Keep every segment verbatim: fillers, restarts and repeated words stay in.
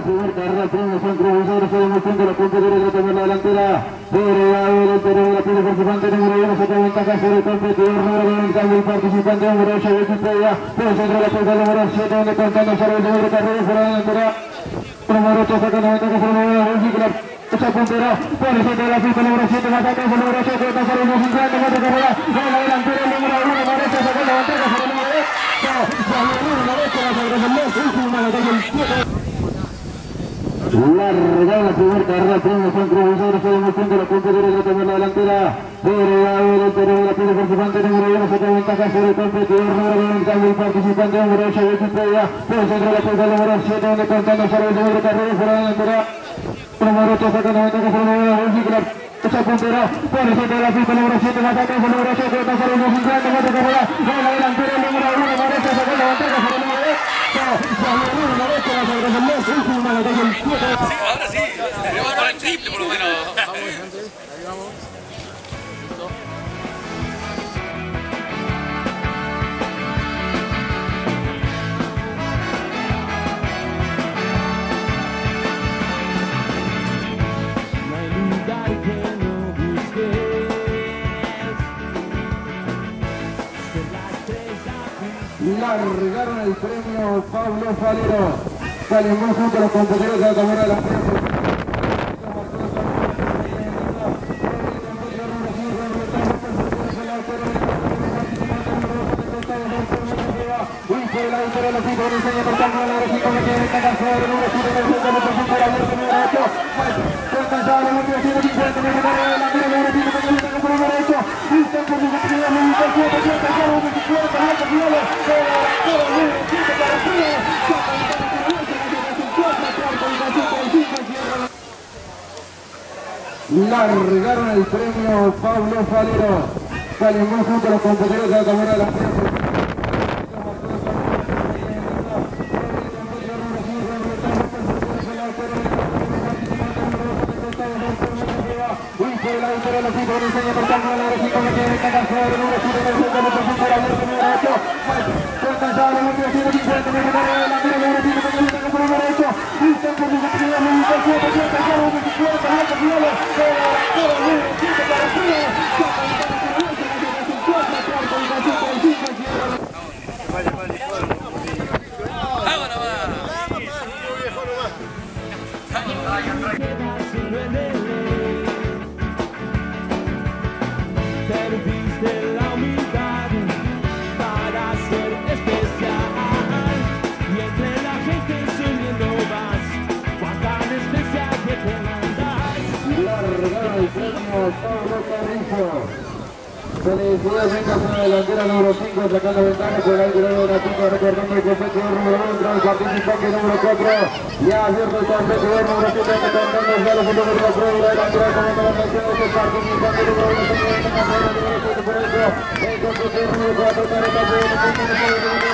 primer carrera, premio San Cruz, se demostrando la punta derecha tomar la delantera. Derecha del interior de la pista participante número uno, saca ventaja sobre el competidor número uno, en cambio el participante número ocho, de Equipedia, por el centro de la pista número siete, donde contando sobre el número de carrera, fuera de la delantera. Número ocho, sacando ventaja sobre el número uno, esa puntera, por el centro de la pista número siete, más atrás el número ocho, que está sobre el número cincuenta, más de carrera, en la delantera el número uno, Marecha, sacando ventaja sobre el número dos, larga la primera carrera, premio San Cruz, se demostrando la punta derecha tomar la delantera. Derecha del interior de la pista participante número uno, saca ventaja sobre el competidor número uno, en cambio el participante número ocho, de Equipedia, por el centro de la pista número siete, donde contando sobre el número de carrera, fuera de la delantera. Número ocho, sacando ventaja sobre el número uno, esa puntera, por el centro de la pista número siete, más atrás el número ocho, que está sobre el número cincuenta, más de carrera, en la delantera el número uno, Marecha, sacando ventaja sobre el número dos. Sí, ahora sí, tenemos para el triple por lo menos. Largaron el premio Pablo Falero. Salimos junto a los competidores de la Cámara de la Prensa. La victoria de los hijos de diseño por tanto de la Recico que tiene esta canción de número siete del centro de por fuera abierto número ocho. Fue cansado la última ciento cincuenta metros de la delantera número cinco que tiene esta por número ocho. Y está por su primera minuto siete siete cero veinticuatro alto finales de la delantera número cinco para arriba. Largaron el premio Pablo Falero. Salimos junto a los competidores de la Cámara de la Prensa. La victoria de los hijos de diseño por tanto de la Recico que tiene esta canción de número siete del centro de por fuera abierto número ocho. Fue cansado la última ciento cincuenta metros de la delantera número cinco que tiene esta por número ocho. Y está por su primera minuto siete siete cero veinticuatro alto finales de la delantera número cinco para arriba. Perdiste la humildad para ser especial y entre la gente subiendo vas, cuánta anestesia que te mandas. Largaron el premio Pablo Carrizo. Felicidades, venga a la delantera número cinco, sacando ventaja por el grado de la pista, recordando el competidor número uno, entra el participante número cuatro, ya abierto el competidor número siete, contando ya los números de la prueba de la delantera, como la mención de este participante número uno, se viene a la número siete por eso, el competidor número cuatro, careta por el competidor número uno,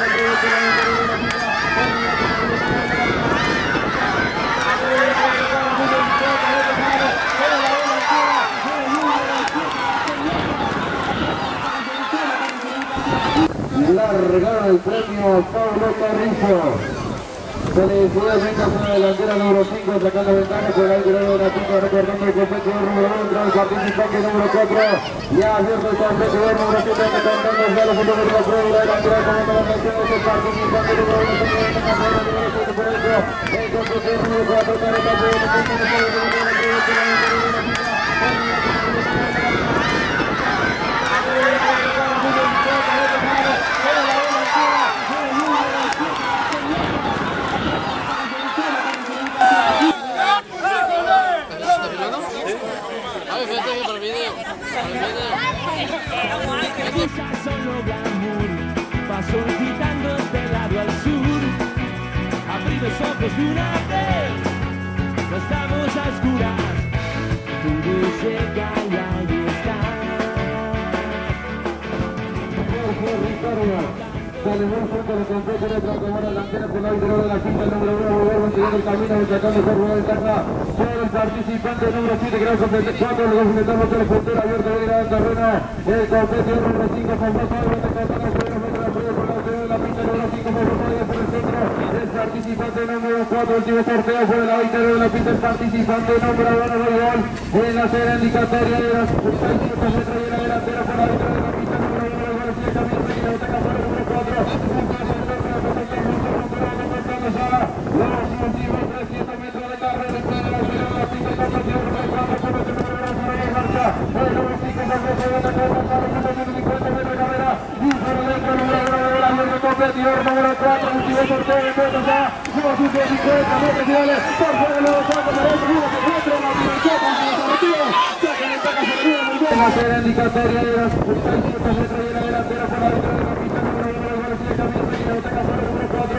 largaron el premio Pablo Carrizo. Felicidades, venga a la delantera número cinco, sacando ventaja por el grado de la pista, recordando el competidor número uno, entra el participante número cuatro, ya abierto el competidor número siete, contando ya los números de la prueba de la delantera, como la mención de este participante número uno, se viene a la número siete por eso, el competidor número cuatro, careta por el competidor número uno, Solo glamour, paso gritando de lado al sur. Abrí los ojos de una vez, no estamos a oscuras. Todo se cae, ahí está. Salimos junto a los competidores de la Cámara delantera por la victoria de la quinta, el número uno, volver manteniendo el camino, destacando por una ventaja sobre el participante número siete, que era el competidor cuatro, los enfrentamos con el portero abierto de gran terreno, el competidor número cinco, con más adelante, contando sobre los metros de apoyo por la victoria de la pista número cinco, por los por el centro, el participante número cuatro, último sorteo fue el auditorio de la pista, el participante número uno de gol en la serie indicatoria de los seiscientos metros de la delantera por el auditorio de la pista número uno de gol, sigue camino de Quinoteca por el número cuatro, los últimos trescientos metros de carrera, el pleno de la serie de la pista, el partido número cuatro, por el número uno de marcha, el número cinco, el número seis, el número cincuenta metros de carrera, y por el número uno de la el competidor número cuatro, último sorteo de pesos ya, los últimos cincuenta metros finales, por fuera de los cuatro, derecho, uno, cuatro, la dirección, conservativo, sacan el taca sobre el mundo. La serie indicatoria de los seiscientos metros de la delantera por la derecha de la pista número uno de gol, sigue camino de Quinoteca por el número cuatro,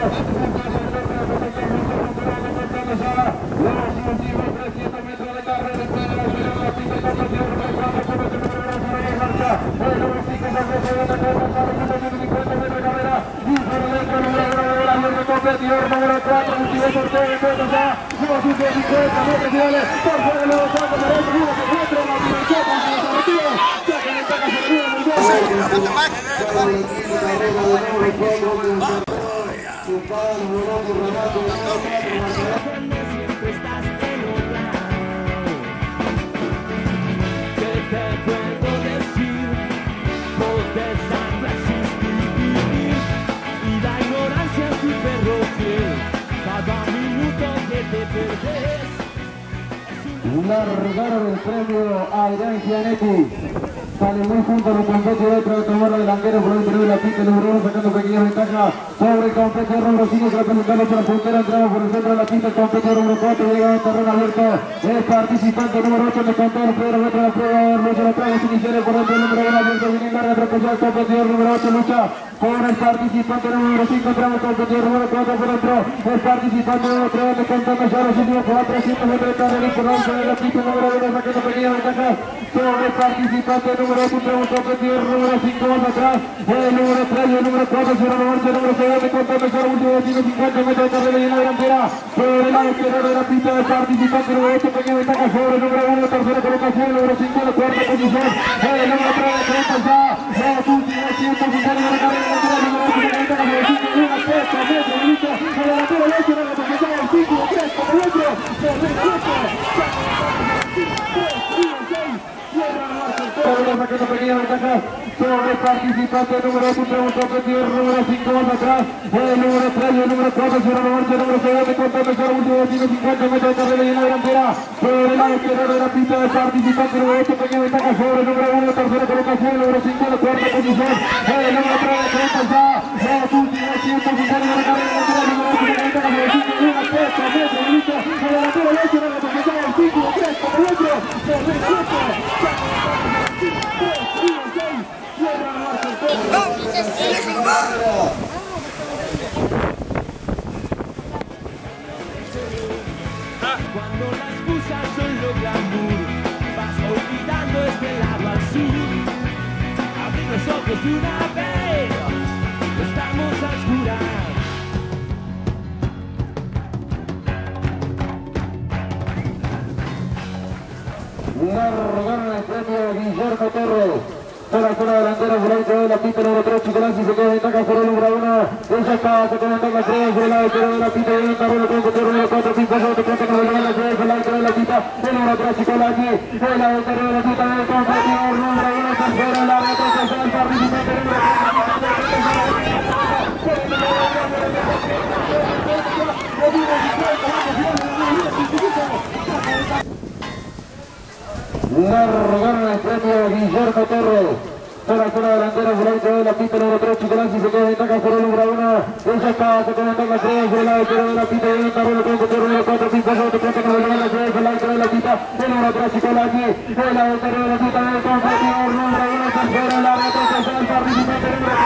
los últimos trescientos metros de carrera, el pleno de la serie de la pista, el competidor número cuatro, por el número uno de marcha, el número cinco, el número seis, el número cincuenta metros de carrera, y por el número uno de la el competidor número cuatro, último sorteo de pesos ya, los últimos cincuenta metros finales, por fuera de los cuatro, derecho, uno, cuatro, la dirección, conservativo, sacan el taca sobre el mundo. Siempre estás en otra. ¿Qué te puedo decir? Potestad resistir y la ignorancia es tu perro fiel. Cada minuto que te perdes. Largaron el premio a Irán Gianetti. Sale muy junto a los competidores para tomar la delantera por el interior de la pista, el número uno sacando pequeña ventaja sobre el competidor número cinco que la pelota por la frontera, entramos por el centro de la pista, el competidor número cuatro llega al terreno abierto, el participante número ocho de control, Pedro Metro de la prueba, lucha los tragos iniciales por dentro del número uno abierto, viene en larga atropellada el competidor número ocho, lucha con el participante número cinco, entramos el competidor número cuatro por dentro, el participante número tres de contando ya los últimos cuatrocientos metros de carrera por dentro de la pista, el número uno sacando pequeña ventaja sobre el participante número ocho, entramos el competidor número cinco más atrás, el número tres y el número cuatro, el número seis de contando ya los últimos cincuenta metros de carrera y en la delantera sobre el lado izquierdo de la pista del participante número ocho, pequeña ventaja sobre el número uno, tercera colocación, el número cinco de cuarta posición, el número tres de treinta ya, los últimos ciento cincuenta de la carrera, el número ocho, pequeña ventaja sobre el cinco, una, tres, tres, derecho, el delantero el ocho, la representación del cinco, tres, como el otro, sobre el siete, tres, uno, seis, cierra la marcha, sacando pequeña ventaja sobre el participante número ocho, entramos el competidor número cinco más atrás, el número tres y el número cuatro, cierra la marcha, el número seis de contando ya los últimos ciento cincuenta metros de carrera y en la delantera sobre el lado izquierdo de la pista del participante número ocho, pequeña ventaja sobre el número uno, tercera colocación, el número cinco de cuarta posición, el número tres de treinta ya, los últimos ciento cincuenta de la carrera, el número ocho, pequeña ventaja sobre el cinco, una, tres, tres, derecho, el delantero el ocho, la representación del cinco, tres, como el otro, sobre el siete, tres, uno, seis, cierra la marcha, cuando las musas son lo glamour, vas olvidando este lado al sur. Abrir los ojos de una vez, estamos a oscuras. Largaron el premio Guillermo Torres por la zona delantera por el de la pista número tres, Chicolanzi se queda en ventaja por el número uno, ella está se comenta la tres por el lado de la pista y el carro con el número cuatro, pinta sobre el cuenta que vuelve a la tres, el lado de la pista, el número tres, Chicolanzi, el lado de la pista del competidor número uno, tercero, el lado de tercero, el participante número largaron el premio Guillermo Torres por la zona delantera por el de la pista número tres, Chicolanzi se queda en ventaja por el número uno, ella está se comenta la tres por el lado izquierdo de la pista y el carro con el número cuatro, pinta sobre el cuenta que vuelve a la tres, el lado de la pista, el número tres, Chicolanzi, el lado izquierdo de la pista del competidor número uno, tercero, el lado de tercero, el participante número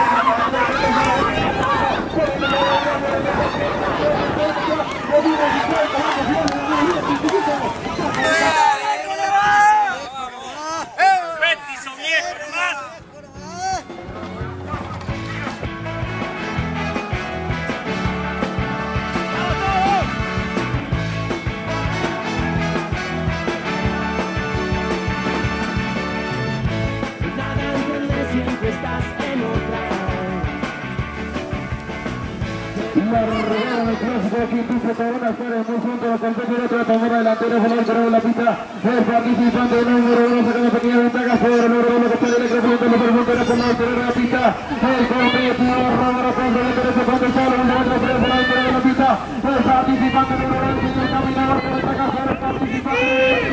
Estás en otra. Joaquín Piso Corona, fuera muy junto a los compañeros, otra tomada delantera, volar por la pista, el participante número uno, sacando pequeña ventaja sobre el número uno, que está directo frente a los fronteras por la interior de la pista, el competidor Romero con el interés de solo, un otro frente por la interior de la pista, el participante número uno, el caminador por esta casa, el participante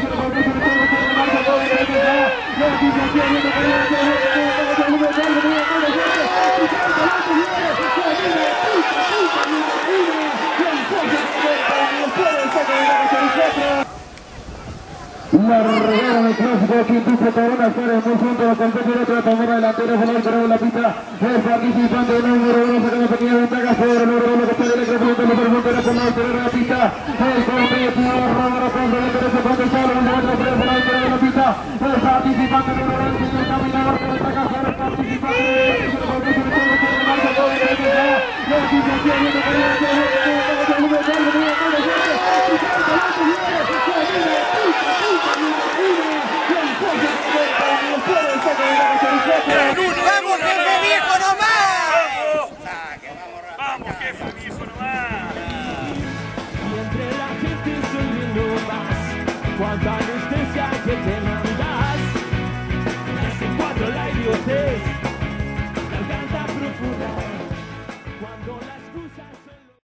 la regaron el clásico Quintuple Corona, fuera muy junto a los compañeros, otra tomada delantera, volar por la pista, el participante número uno, sacando pequeña ventaja sobre el número uno, que está directo frente a los fronteras por la interior de la pista, el competidor Romero con el interés de solo, un otro frente por la interior de la pista, el participante número uno, el caminador por esta casa, el participante ¡Vamos, jefe viejo nomás! ¡Vamos, jefe viejo nomás! Y entre la gente sonriendo más, cuánta